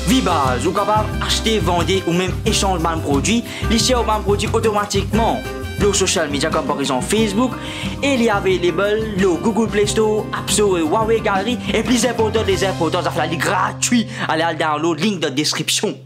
Vibaz, vous êtes capable d'acheter, vendre ou même échanger de produits. Lisser au même produit automatiquement. Le social media comme par exemple Facebook, et il y a available le Google Play Store, App Store et Huawei Gallery. Et plus important, les importants, ça fait gratuit. Allez à le download, link dans la description.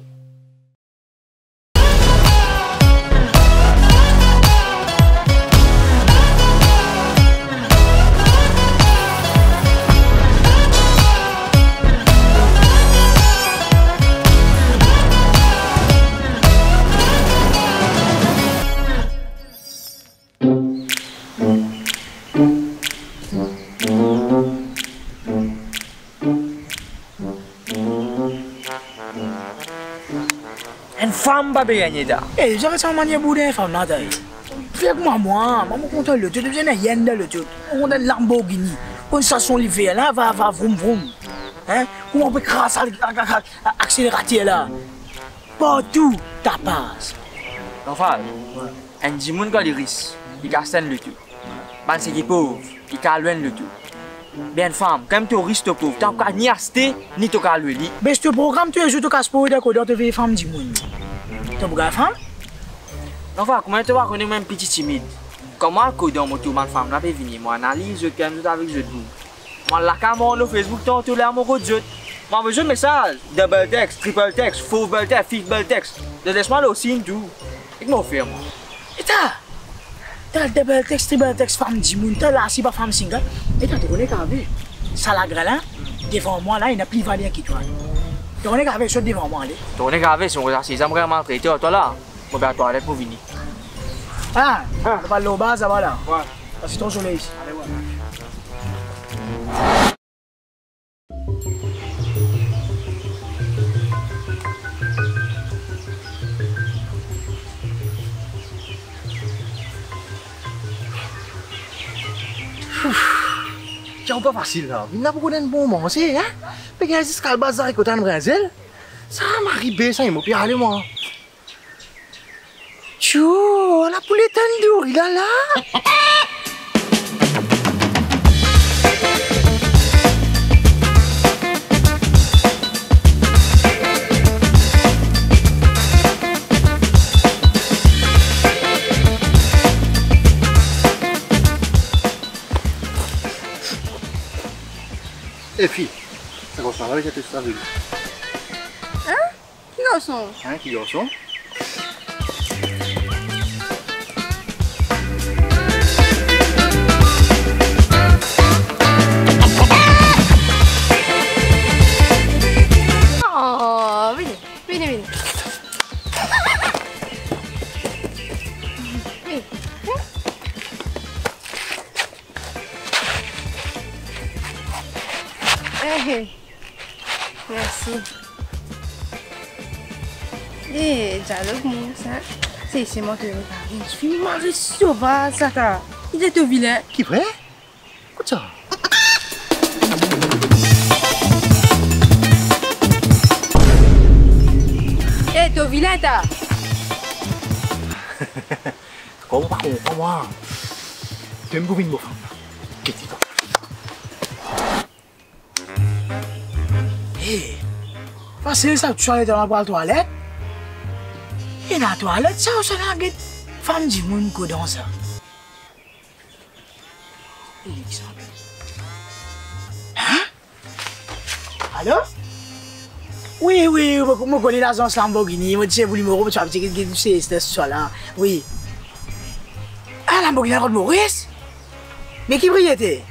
Une femme va gagner ça. Eh, j'arrête ça manière boudin femme là taille. Fais que moi, maman content le tout, devient un yen de le tout. On a une Lamborghini, on station l'hiver là, va vroom vroom. Hein? Comment on peut crasser accélérateur là? Partout, ta passe. Enfin, un dimoun qui risque, il casse le tout. Parce qu'il est pauvre, il casse le tout. Bien femme, quand tu risques pauvre, tu n'as ni acheté, ni tu as le lit. Mais ce programme, tu es juste au casse-pour d'accord, tu veux femme du monde. Tu as une femme? Enfin, comment tu vas connaître même petit timide? Comment que dans mon tour, ma femme n'a pas venir, moi analyse, je t'aime tout avec je vous. Moi la caméra sur Facebook, tu as mon code jeu. Moi besoin de message, double text, triple text, double text, fifth text. Laisse-moi le signe tout. Et comment faire moi? Et t'as le double text, triple text, femme du monde, t'as là, si pas femme single. Et t'as te connais qu'à vu. Ça la grêle, devant moi là, il n'a plus valeur qui toi. Tu connais qu'à vu, devant moi là. Tu connais qu'à vu, si on regarde ces hommes vraiment traités, toi là, on va à la toilette pour venir. Ah, on va aller au bas, ça va là. Ouais. C'est ton soleil ici. Allez, ouais. C'est pas facile là. Il n'a pas beaucoup de bon manger, hein? Mais il y a juste qu'à bazar et côté de Brésil. Ça m'arrive, ça, il m'a pu aller moi. Tchou, la poulet tandoor, il est là. Et puis, ça ressemble avec cette histoire. Hein? Qui garçon? Hein, qui garçon? Oh, vini, vini, vini. Vini. Hey. Merci. Eh, dialogue mon ça. C'est moi te regarder. Je suis marré sauvage ça ta. Il est au vilain. Qui vrai? Écoute ça. Eh, t'es au vilain ta. Comment pas comprendre moi? Tu aimes beaucoup une femme. Qu'est-ce que tu fais? Hé, facile ça, tu allais dans la toilette. Et dans la toilette, ça, ça n'a pas femme du monde qui dans ça. Hein? Allô? Oui, je connais l'agence Lamborghini. Je sais, vous numéro, tu vas me dire que c'est ça là. Oui. Ah, Lamborghini de Maurice? Mais qui brillait?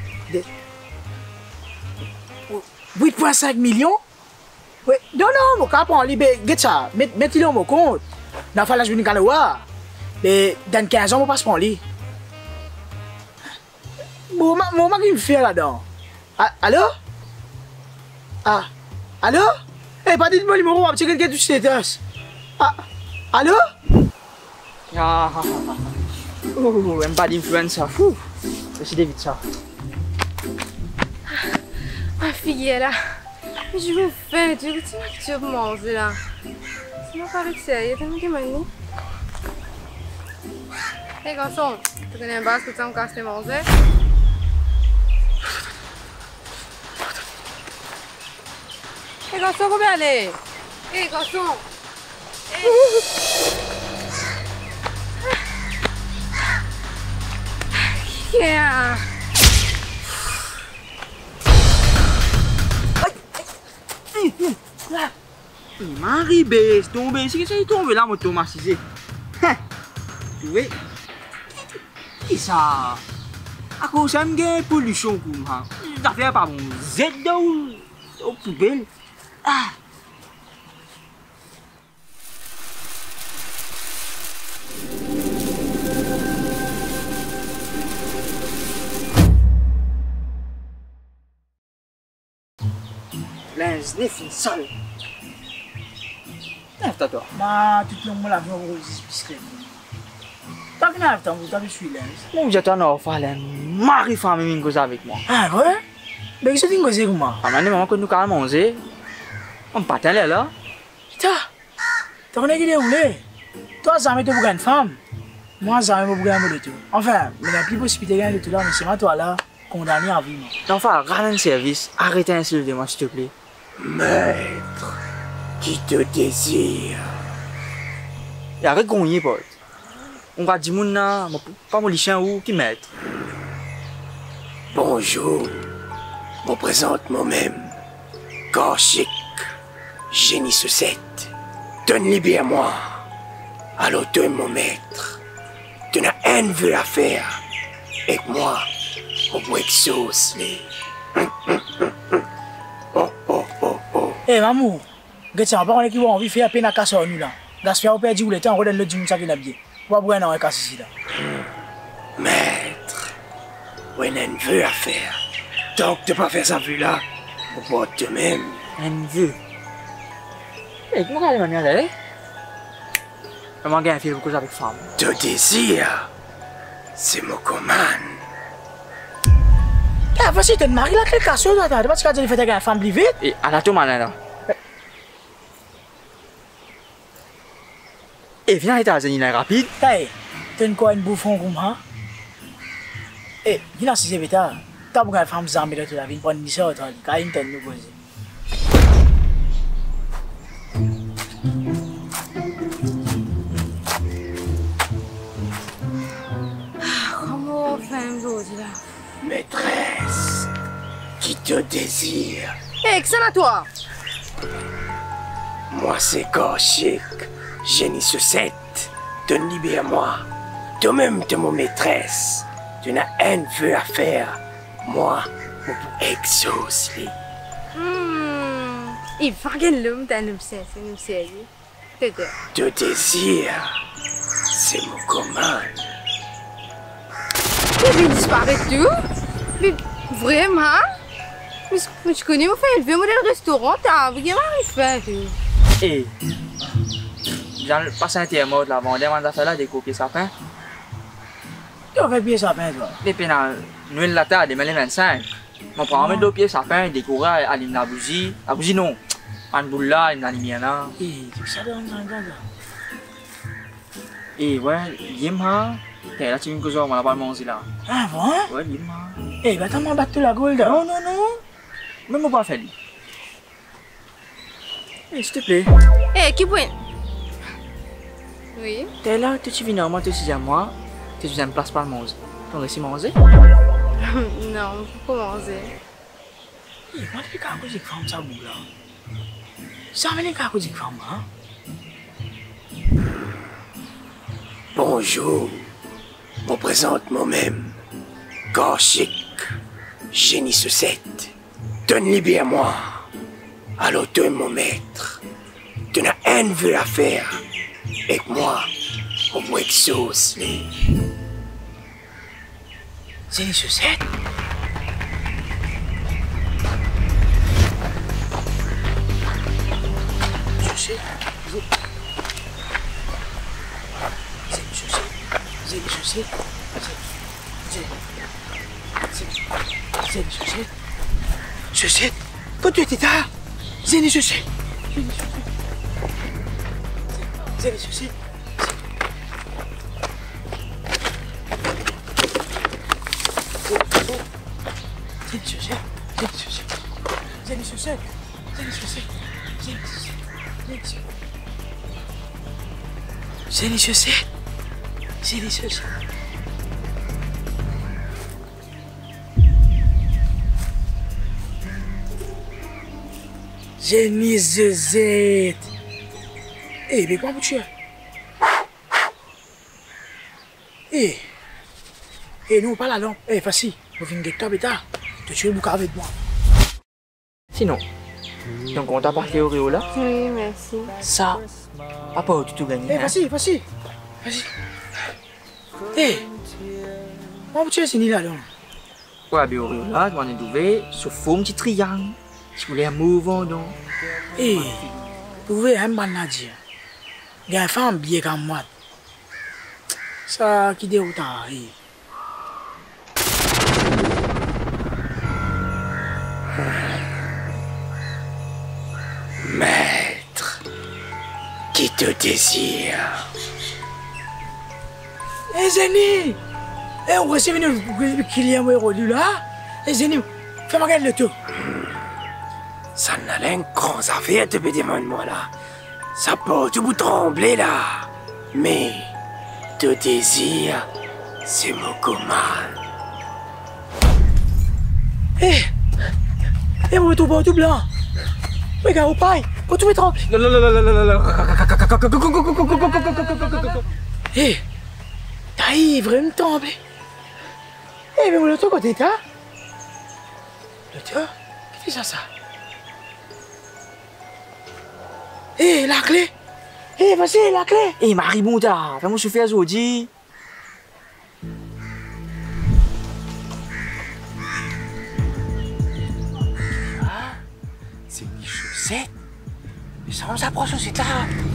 8,5 millions? Oui. Non, mon cas, prends libé, get ça. Mettez-le au mon compte. Dans la je vais vous mais dans 15 ans, on passe pour lui. Mon qui me fait là-dedans? Allô? Ah, allô? Eh, pas dites-moi le numéro, on va checker le status. Ah, allô? Ah, oh, un bad influencer. Fou. C'est David ça. Ma fille est là. Mais je veux faire, tu veux que tu vas manger là. C'est pas avec sérieux, t'as mis que maintenant. Hé garçon, tu connais un bas que tu as encore à manger? Hé garçon, combien aller? Hé, garçon. Yeah. Marie baisse, tombé, c'est que ça est tombé là, moto massisé. Tu vois? Et ça, à cause ça me gagne pollution comme ça. Ça fait pas bon, Z au poubelle. Ah. Lens, n'est fin sale. Lève-toi, toi. Ma, tout le monde l'a vu en rose bicyclette. T'as vu n'arrive, t'as vu suis là. Mon Dieu, t'en as fait Marie femme une cause avec moi. Ah ouais? Mais qu'est-ce que tu veux comment? Ah, mais maman, quand nous allons manger, on part là. Putain, t'as connais qui est roulé? Toi, ça met pour une femme. Moi, ça met pour un de tout. Enfin, mais la plus possibilité de tout là, mais c'est moi, toi là, condamné à vie. Enfin, rends un service, arrêtez d'insulter-moi, s'il te plaît. Maître, qui te désire. Et arrête de gagner, pote. On va dire, pas mon chien ou qui m'aide. Bonjour, me présente moi-même. Gorchik, génie sucette. Donne-les bien à moi. Alors toi, mon maître, tu n'as un vœu à faire. Et moi, on boit sauce, les. Eh, maman, regarde ça, on qui va envie de faire à peine à casser nous là. Gaspard, on perd le temps, on redonne le dimanche qui est bien. On va boire un casse ici là. Maître, on a un vœu à faire. Donc, tu ne peux pas faire ça vue là. On boit de même. Un vœu. Et comment elle m'a d'aller? Je m'en gagne quelque chose avec femme. Te désir, c'est mon commande. Eh, vas-y, t'es marié là, quelle casse là, t'as pas de faire avec une femme plus vite? Et à la tombe là. Et viens à États-Unis là rapide. Hey, t'as une bouffon comme ça? Eh, viens à 6 états. T'as pour une femme zambie de toute la vie, pour une mission, t'as une tête nous poser. Comment on fait aujourd'hui là? Maîtresse, qui te désire. Hé, qu'est-ce que toi? Moi, c'est Gorchik, génie sucette. Donne-les bien à moi. Toi-même, tu es mon maîtresse. Tu n'as un vœu à faire. Moi, je peux exaucer. Il faut que l'homme t'en obsède, c'est une série. Te désir, c'est mon commande. Il va disparaître tout? Mais vraiment? Mais je connais, on fait élever le restaurant, t'as vraiment fait tout. Et j'ai passé un terme là, bon, demande à faire là des coquilles sapins. Tu as fait bien sapin, toi? Des pénales, nous la table, des 25. On prend un deux pieds sapin, décorer à la bougie. La bougie non. Un boule là, une lumière là. Eh, qu'est-ce que ça donne, ça? Et ouais, Yimha. T'es là, tu me causes, on va pas manger là. Ah bon? Ouais, Yimha. Eh, bah t'as m'en battu la gueule. Non, non, non. Même on va faire. Eh, s'il te plaît. Hé, qui point? Oui? T'es là, tu viens à moi, tu dis à moi. Tu viens une place pour manger. T'en laisses manger? Non, faut commencer. Eh, moi, les gars, que j'ai fait ça, bout là. Ça me les gars, que j'ai fait moi. Bonjour, me présente moi-même. Gorchik, génie sucette. Donne-les bien à moi. Alors toi es mon maître. Tu n'as un vœu à faire. Et moi, on boit sauce, les. C'est une sucette. Sucette. C'est une sucette. C'est une sucette. C'est une sucette. Sucette. Quand tu étais tard, c'est une sucette. C'est une sucette. C'est une sucette. C'est une sucette. C'est une sucette. C'est une sucette. C'est une sucette. Génie chaussette. Génie chaussette. Génie chaussette. Eh, mais comment tu es? Eh, nous, pas la lampe. Eh, facile. Nous venons de toi, bêta. Tu tues le bouc avec moi. Sinon, donc on t'a parlé au Rio là. Oui, merci. Ça, papa, tu tout gagné. Eh, facile. Vas-y. Eh, comment tu es, c'est ni là, donc? Ouais, bien au Rio là, on est trouvé sur forme petit triangle. Je voulais mouvant donc. Eh, vous pouvez un manager. Il y a une femme bien comme moi. Ça qui déroute. Eh. Maître, qui te désire. Eh, Zeni! Eh, on va essayer de venir qu'il y a un héros là. Eh, Zeni, fais-moi gagner le tout. Ça n'a l'air grand affaire de te demander moi là. Ça peut tout vous trembler là. Mais, te désire, c'est mon commande. Eh, on va tout blanc. Regarde, au paille, on tout tremble. Eh, t'as vraiment tremblé. Eh, mais le tout côté, t'as? Le tout? Qu'est-ce que c'est ça? Eh, la clé! Eh, vas-y, la clé! Eh, Marie Bonda, fais-moi chauffer aujourd'hui. C'est une chaussette. Mais ça, on s'approche aussi là.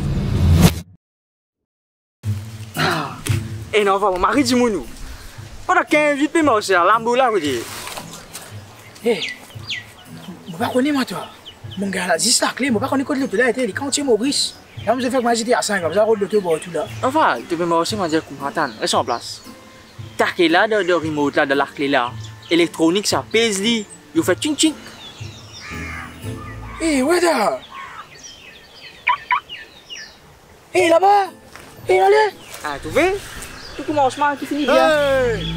Eh non, va, Marie du Mounou. Pendant 15 minutes, mais c'est à l'ambo là, vous dites. Eh, je ne connais pas toi. Mon gars, là, juste la clé, je ne connais pas l'autre là, il est quand Maurice. Là, je fais que moi j'étais à 5, comme ça, l'autre tout là. Enfin, tu peux aussi me dire qu'on attend. Reste en place. Ta clé là, de remote là, de la clé là. Électronique, ça pèse lui. Il fait tching-tching. Eh, ouais, là. Eh, là-bas. Eh, allez. Ah, tu veux? Tout commence mal, tu finis bien. Hey!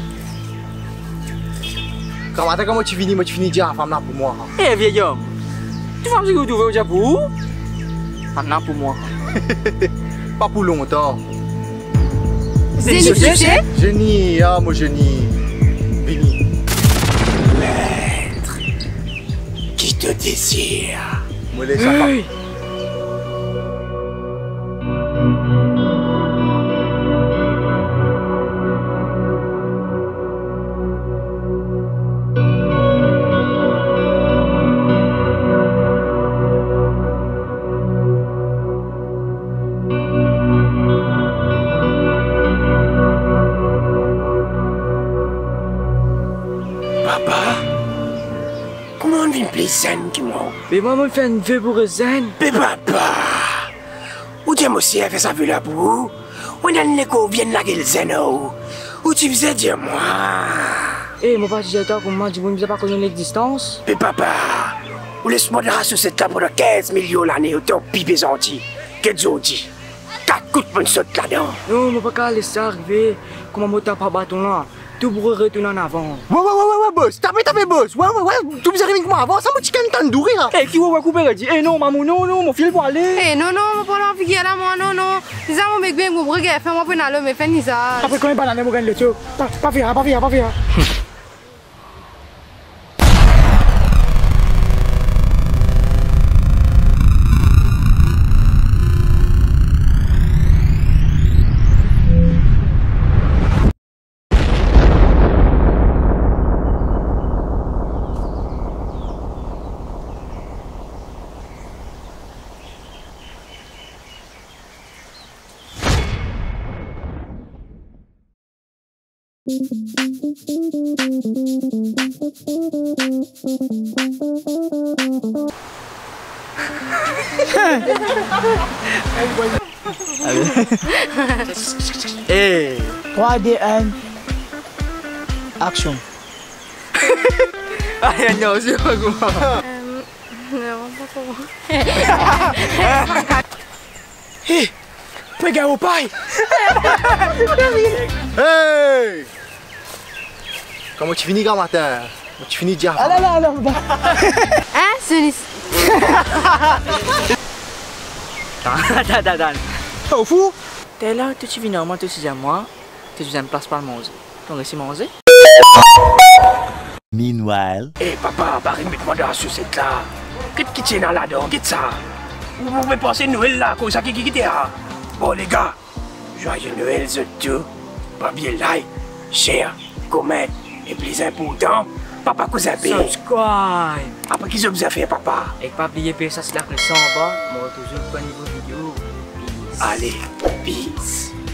Comment tu finis déjà, femme là pour moi. Eh, vieil homme. Tu fais ce que tu veux au Japon? Maintenant pour moi. Pas pour longtemps. Zénie chaussette? Génie, ah, mon génie. Vini. Maître, qui te désire. Me laisse à part. Papa, comment on vit plus zen que moi? Mais moi, je fais une vue pour zen. Mais papa, où tu aussi fait ça vu là pour? On a l'écho vient là qu'il zen où tu faisais dire moi? Eh, mon père, j'ai tort pour moi, tu ne sais pas connaître l'existence. Mais papa, ou laisse-moi de race sur cette table pendant 15 millions l'année au temps pipé gentil. Qu'est-ce que tu dis? 4 coups de poing saute là-dedans. Non, mon père, laisse ça arriver. Comment mon pas bâton là? Tout pour retourner en avant. Ouais, boss. T'as fait, boss. Ouais. Tu me arrives avec moi avant, ça m'a dit qu'un temps de dourir. Eh, qui va couper? Dit, eh non, maman, non, mon fil pour aller. Eh, non, mon pas l'envie là, moi, non. C'est ça, mon mec, bien, mon regard, fais-moi prendre à l'homme, mais fais-ni ça. Après, quand il banane, je gagne le tout. Pas faire. Eh. 3, 2, 1. Action. Ah non, c'est pas comment. Non, pas trop. Hé, regarde au paille. Hey! Comment tu finis, grand matin? Comment tu finis, déjà? Ah là là, là, là. Hein, Sonis? Attends. Au fou? T'es là, tu viens normalement, tu sais à moi, tu viens me place pas le manger. Tu réussi à manger? Meanwhile. Eh papa, Barry, mets-moi dans la sucette là. Qu'est-ce qui tient là-dedans? Qu'est-ce ça? Vous pouvez passer Noël là, comme ça qui quitte là. Bon les gars, joyeux Noël, je tout. Pas bien like, share, comment, et plus important, papa cousin paye. Subscribe. Après qu'ils ont besoin faire papa. Et pas oublier payer ça sur la pression en bas. Moi toujours pas niveau vidéo. Allez, peace.